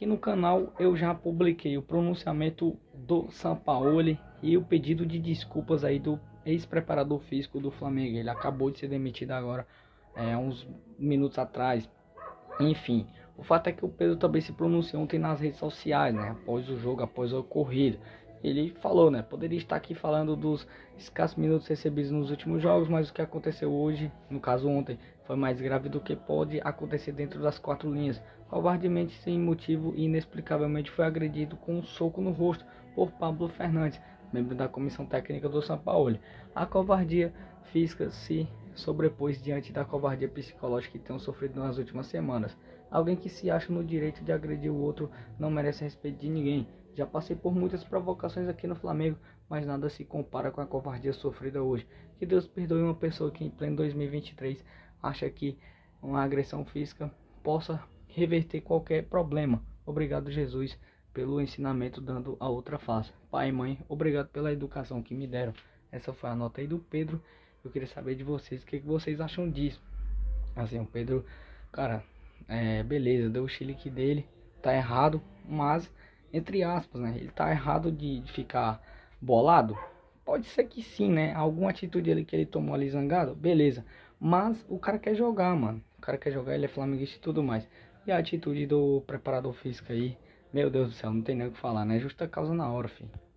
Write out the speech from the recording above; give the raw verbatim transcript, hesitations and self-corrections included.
Aqui no canal eu já publiquei o pronunciamento do Sampaoli e o pedido de desculpas aí do ex-preparador físico do Flamengo. Ele acabou de ser demitido agora, é, uns minutos atrás. Enfim, o fato é que o Pedro também se pronunciou ontem nas redes sociais, né? Após o jogo, após a ocorrido. Ele falou, né? Poderia estar aqui falando dos escassos minutos recebidos nos últimos jogos, mas o que aconteceu hoje, no caso ontem, foi mais grave do que pode acontecer dentro das quatro linhas. Covardemente, sem motivo e inexplicavelmente foi agredido com um soco no rosto por Pablo Fernandes, membro da comissão técnica do Sampaoli. A covardia física se sobrepôs diante da covardia psicológica que tenham sofrido nas últimas semanas. Alguém que se acha no direito de agredir o outro não merece respeito de ninguém. Já passei por muitas provocações aqui no Flamengo, mas nada se compara com a covardia sofrida hoje. Que Deus perdoe uma pessoa que em pleno dois mil e vinte e três acha que uma agressão física possa reverter qualquer problema. Obrigado, Jesus, pelo ensinamento dando a outra face. Pai e mãe, obrigado pela educação que me deram. Essa foi a nota aí do Pedro. Eu queria saber de vocês, o que, que vocês acham disso. Assim, o Pedro, cara, é, beleza, deu o chilique dele, tá errado, mas, entre aspas, né, ele tá errado de, de ficar bolado? Pode ser que sim, né, alguma atitude ali que ele tomou ali zangado, beleza, mas o cara quer jogar, mano, o cara quer jogar, ele é flamenguista e tudo mais. E a atitude do preparador físico aí, meu Deus do céu, não tem nem o que falar, né, justa causa na hora, filho.